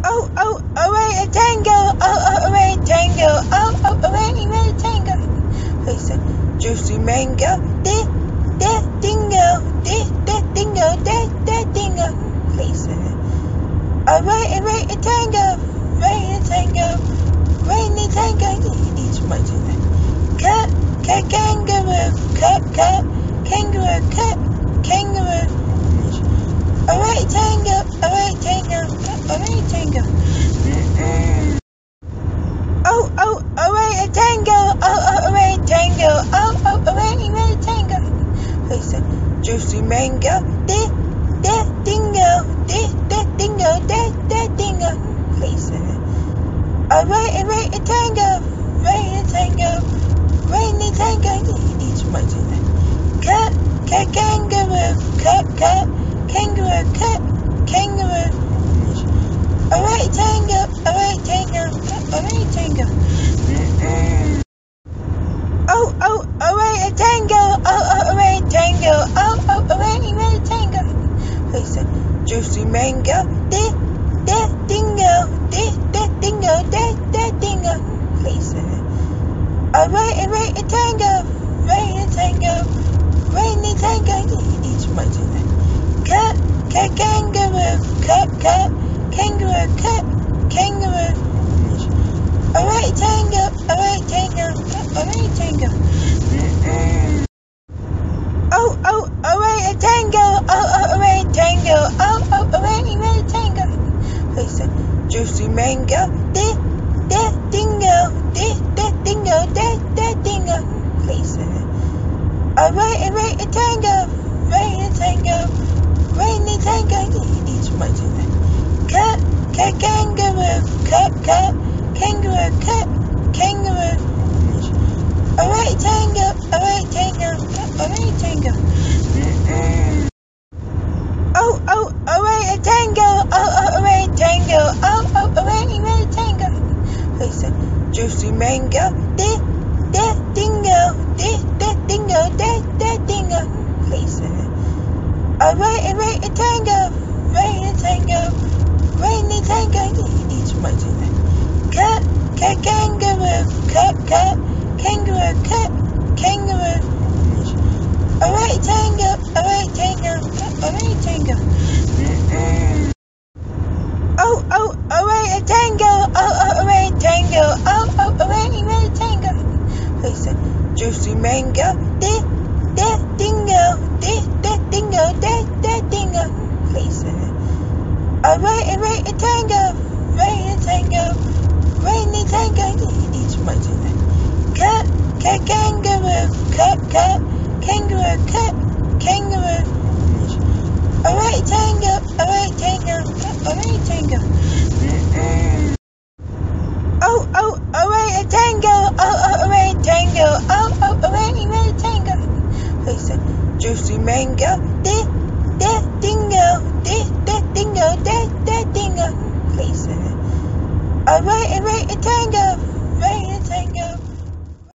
Alright, a tango. Alright, tango. Alright, tango. Listen, juicy mango. Dingo. Dingo. Listen. Alright, a tango. Right, a tango. Rainy tango. Each month. Cut, kangaroo. Cut, kangaroo. Kangaroo. Alright, tango. Alright, tango. Alright, a tango. Alright, tango. Alright, tango. Listen, juicy mango. Dingo. Dingo. Listen. Alright, a tango. Right, a tango. Rainy tango. Each month. Cut, kangaroo. Cut, kangaroo. Kangaroo. Alright, tango. Alright, tango. Alright, tango. Alright, a tango. Alright, tango. Alright, tango. Listen, juicy mango. Dingo. Dingo. Listen. Alright, a tango. Right, a tango. Rainy tango. Each month. Cut, kangaroo. Cut, kangaroo. Kangaroo. Alright, tango. Alright, tango. Alright, a tango. Alright, tango. Alright, tango. Listen, juicy mango. Dingo. Dingo. Listen. Alright, a tango. Right, a tango. Rainy tango. Each month. Cut, kangaroo. Cut, kangaroo. Kangaroo. Alright, tango. Alright, tango. Alright, a tango. Alright, tango. Alright, tango. Listen, juicy mango. Dingo. Dingo. Listen. Alright, a tango. Right, a tango. Rainy tango. Each month. Cut, kangaroo. Cut, kangaroo. Kangaroo. Alright, tango. Alright, tango. Alright, a tango. Alright, tango. Alright, tango. Listen, juicy mango. Dingo. Dingo. Listen. Alright, a tango. Right, a tango. Rainy tango. Each month. Cut, kangaroo. Cut, kangaroo. Kangaroo. Alright, tango. Alright, tango. Alright, a tango. Alright, tango. Alright, tango. Listen, juicy mango.